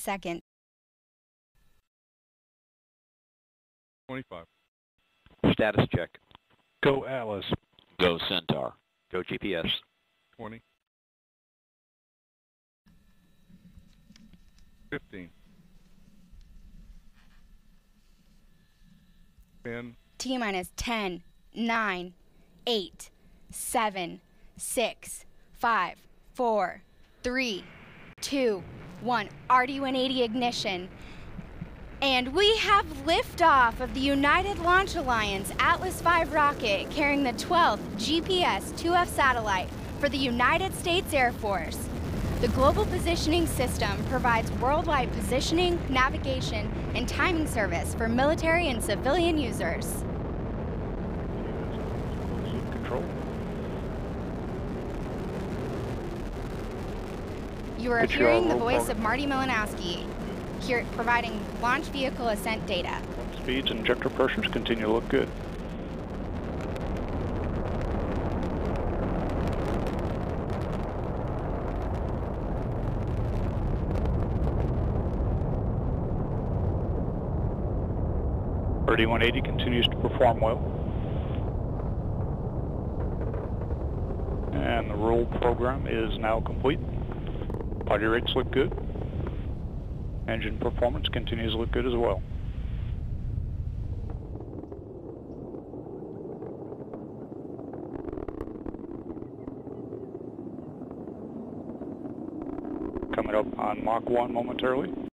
Second. 25. Status check. Go Atlas. Go Centaur. Go GPS. 20. 15. 10. T minus 10, 9, 8, 7, 6, 5, 4, 3, 2, 1. RD-180 ignition. And we have liftoff of the United Launch Alliance Atlas V rocket carrying the 12th GPS-2F satellite for the United States Air Force. The Global Positioning System provides worldwide positioning, navigation, and timing service for military and civilian users. Control. You are Good hearing job, the roll voice program. of Marty Malinowski, here providing launch vehicle ascent data. Speeds and injector pressures continue to look good. RD-180 continues to perform well. And the roll program is now complete. Body rates look good. Engine performance continues to look good as well. Coming up on Mach 1 momentarily.